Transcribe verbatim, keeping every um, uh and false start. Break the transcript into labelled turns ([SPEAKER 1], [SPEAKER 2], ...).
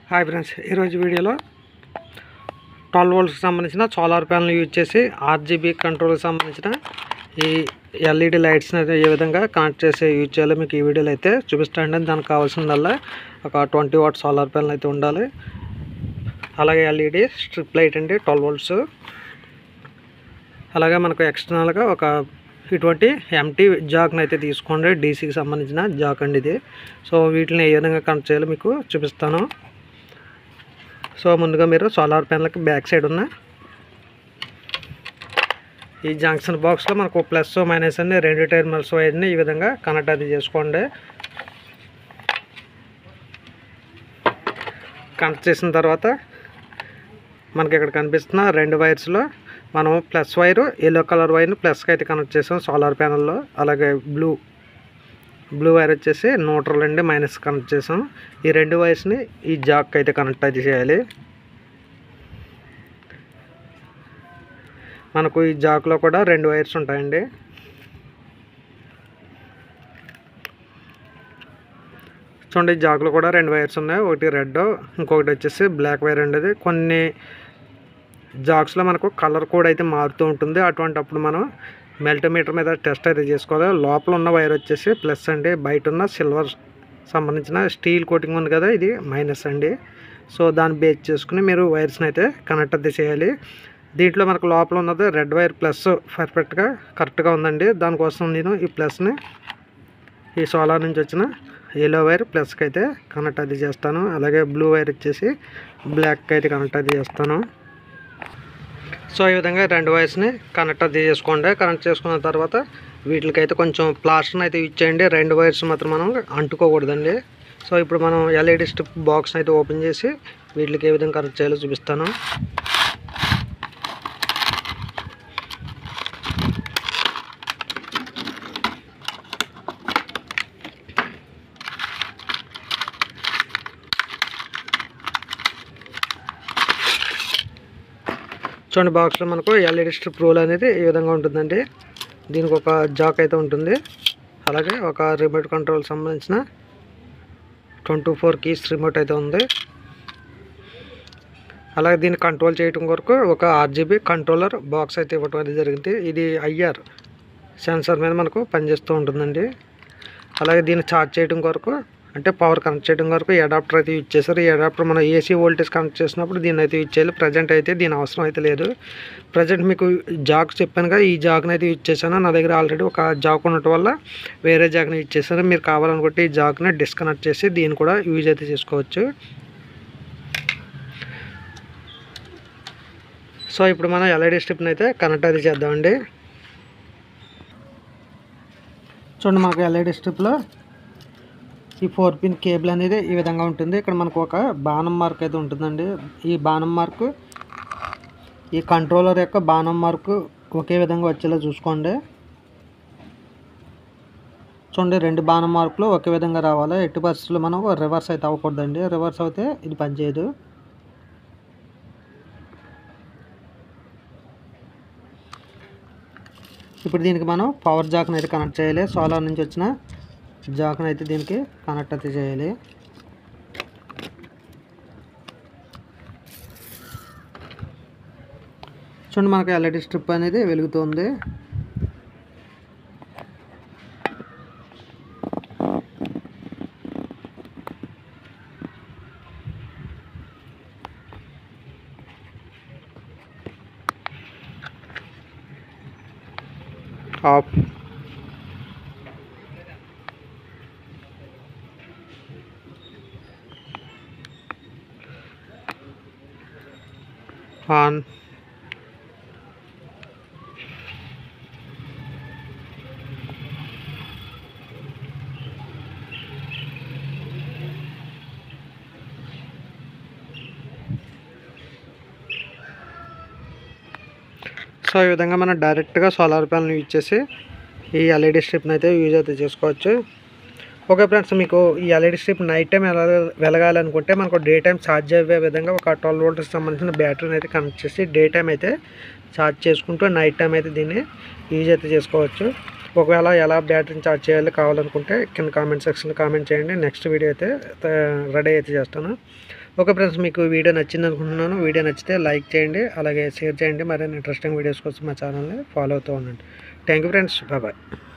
[SPEAKER 1] Hi friends, ఈరోజు వీడియోలో twelve వోల్ట్స్కి సంబంధించిన సోలార్ ప్యానల్ యూజ్ చేసి ఆర్జీబీ కంట్రోల్కి సంబంధించిన ఈ ఎల్ఈడి లైట్స్ని అయితే ఏ విధంగా కనెక్ట్ చేసి యూజ్ చేయాలో మీకు ఈ వీడియోలో అయితే చూపిస్తానండి. దానికి కావాల్సిందల్లా ఒక ట్వంటీ వాట్ సోలార్ ప్యానల్ అయితే ఉండాలి. అలాగే ఎల్ఈడి స్ట్రిప్ లైట్ అండి ట్వెల్వ్ వోల్ట్స్. అలాగే మనకు ఎక్స్టర్నల్గా ఒక ఇటువంటి ఎంటీ జాక్ని అయితే తీసుకోండి. డీసీకి సంబంధించిన జాక్ అండి ఇది. సో వీటిని ఏ విధంగా కనెక్ట్ చేయాలో మీకు చూపిస్తాను. సో ముందుగా మీరు సోలార్ ప్యానల్కి బ్యాక్ సైడ్ ఉన్న ఈ జంక్షన్ బాక్స్లో మనకు ప్లస్ మైనస్ అన్ని రెండు టెర్మినల్స్ వైర్ని ఈ విధంగా కనెక్ట్ అది చేసుకోండి. కనెక్ట్ చేసిన తర్వాత మనకి ఇక్కడ కనిపిస్తున్న రెండు వైర్స్లో మనం ప్లస్ వైరు ఎల్లో కలర్ వైర్ని ప్లస్కి అయితే కనెక్ట్ చేసాం సోలార్ ప్యానల్లో. అలాగే బ్లూ బ్లూ వైర్ వచ్చేసి న్యూట్రల్ అండి మైనస్ కనెక్ట్ చేసాం. ఈ రెండు వైర్స్ని ఈ జాక్ అయితే కనెక్ట్ అయితే చేయాలి. మనకు ఈ జాక్లో కూడా రెండు వైర్స్ ఉంటాయండి. చూడండి, ఈ జాక్లో కూడా రెండు వైర్స్ ఉన్నాయి. ఒకటి రెడ్, ఇంకొకటి వచ్చేసి బ్లాక్ వైర్ అండి. అది కొన్ని జాక్స్లో మనకు కలర్ కోడ్ అయితే మారుతూ ఉంటుంది. అటువంటిప్పుడు మనం మెల్టీమీటర్ మీద టెస్ట్ అయితే చేసుకోవాలి. లోపల ఉన్న వైర్ వచ్చేసి ప్లస్ అండి, బయట ఉన్న సిల్వర్ సంబంధించిన స్టీల్ కోటింగ్ ఉంది కదా, ఇది మైనస్ అండి. సో దాన్ని బేస్ చేసుకుని మీరు వైర్స్ని అయితే కనెక్ట్ అయితే చేయాలి. దీంట్లో మనకు లోపల ఉన్నది రెడ్ వైర్ ప్లస్ పర్ఫెక్ట్గా కరెక్ట్గా ఉందండి. దానికోసం నేను ఈ ప్లస్ని ఈ సోలార్ నుంచి వచ్చిన ఎల్లో వైర్ ప్లస్కి అయితే కనెక్ట్ అది చేస్తాను. అలాగే బ్లూ వైర్ వచ్చేసి బ్లాక్కి అయితే కనెక్ట్ అది చేస్తాను. సో ఈ విధంగా రెండు వైర్స్ని కనెక్ట్ అది చేసుకోండి. కనెక్ట్ చేసుకున్న తర్వాత వీటికైతే కొంచెం ప్లాస్టర్ని అయితే యూజ్ చేయండి. రెండు వైర్స్ మాత్రం మనం అంటుకోకూడదండి. సో ఇప్పుడు మనం ఎల్ఈడి స్ట్రిప్ బాక్స్ని అయితే ఓపెన్ చేసి వీటికి ఏ విధంగా కనెక్ట్ చేయాలో చూపిస్తాను. చూడండి, బాక్స్లో మనకు ఎల్ఈడి స్ట్రిప్ రోల్ అనేది ఈ విధంగా ఉంటుందండి. దీనికి ఒక జాక్ అయితే ఉంటుంది. అలాగే ఒక రిమోట్ కంట్రోల్ సంబంధించిన ట్వంటీ ఫోర్ కీస్ రిమోట్ అయితే ఉంది. అలాగే దీన్ని కంట్రోల్ చేయడం కొరకు ఒక ఆర్జీబీ కంట్రోలర్ బాక్స్ అయితే ఇవ్వడం అనేది జరిగింది. ఇది ఐఆర్ సెన్సార్ మీద మనకు పనిచేస్తూ ఉంటుందండి. అలాగే దీన్ని ఛార్జ్ చేయడం కొరకు అంటే పవర్ కనెక్ట్ చేయడం వరకు ఈ అడాప్టర్ అయితే యూజ్ చేశారు. ఈ అడాప్టర్ మనం ఏసీ వోల్టేజ్ కనెక్ట్ చేసినప్పుడు దీన్ని అయితే యూజ్ చేయాలి. ప్రజెంట్ అయితే దీని అవసరం అయితే లేదు. ప్రజెంట్ మీకు జాక్ చెప్పాను కదా, ఈ జాక్ని అయితే యూజ్ చేశాను. నా దగ్గర ఆల్రెడీ ఒక జాక్ ఉండటం వల్ల వేరే జాక్ని యూజ్ చేశాను. మీరు కావాలనుకుంటే ఈ జాక్ని డిస్కనెక్ట్ చేసి దీన్ని కూడా యూజ్ అయితే చేసుకోవచ్చు. సో ఇప్పుడు మనం ఎల్ఈడి స్ట్రిప్ని అయితే కనెక్ట్ అయితే చేద్దామండి. చూడండి, మనకు ఎల్ఈడి స్ట్రిప్లో ఈ ఫోర్ పిన్ కేబుల్ అనేది ఈ విధంగా ఉంటుంది. ఇక్కడ మనకు ఒక బాణం మార్క్ అయితే ఉంటుందండి. ఈ బాణం మార్కు ఈ కంట్రోలర్ యొక్క బాణం మార్కు ఒకే విధంగా వచ్చేలా చూసుకోండి. చూడండి, రెండు బాణం మార్కులు ఒకే విధంగా రావాలి. ఎట్టి పరిస్థితుల్లో మనం రివర్స్ అయితే అవ్వకూడదండి. రివర్స్ అయితే ఇది పనిచేయదు. ఇప్పుడు దీనికి మనం పవర్ జాక్ని అయితే కనెక్ట్ చేయాలి. సోలార్ నుంచి వచ్చిన జాక్ని అయితే దీనికి కనెక్ట్ అయితే చేయాలి. చూడండి, మనకు ఎల్ఈడి స్ట్రిప్ అనేది వెలుగుతుంది. ఆఫ్ ఆన్ సో ఈ విధంగా మనం డైరెక్ట్గా సోలార్ ప్యానల్ యూజ్ చేసి ఈ ఎల్ఈడి స్ట్రిప్ని అయితే యూజ్ అయితే చేసుకోవచ్చు. ఓకే ఫ్రెండ్స్, మీకు ఈ ఎల్ఈడి స్ట్రిప్ నైట్ టైం ఎలా వెలగాలనుకుంటే మనకు డే టైం ఛార్జ్ అయ్యే విధంగా ఒక ట్వెల్వ్ వోల్ట్కి సంబంధించిన బ్యాటరీని అయితే కనెక్ట్ చేసి డే టైం అయితే ఛార్జ్ చేసుకుంటూ నైట్ టైం అయితే దీన్ని యూజ్ అయితే చేసుకోవచ్చు. ఒకవేళ ఎలా బ్యాటరీని ఛార్జ్ చేయాలో కావాలనుకుంటే కింద కామెంట్ సెక్షన్లో కామెంట్ చేయండి. నెక్స్ట్ వీడియో అయితే రెడీ అయితే చేస్తాను. ఓకే ఫ్రెండ్స్, మీకు వీడియో నచ్చింది అనుకుంటున్నాను. వీడియో నచ్చితే లైక్ చేయండి, అలాగే షేర్ చేయండి. మరిన్ని ఇంట్రెస్టింగ్ వీడియోస్ కోసం మా ఛానల్ని ఫాలో అవుతూ ఉండండి. Thank you friends, bye bye.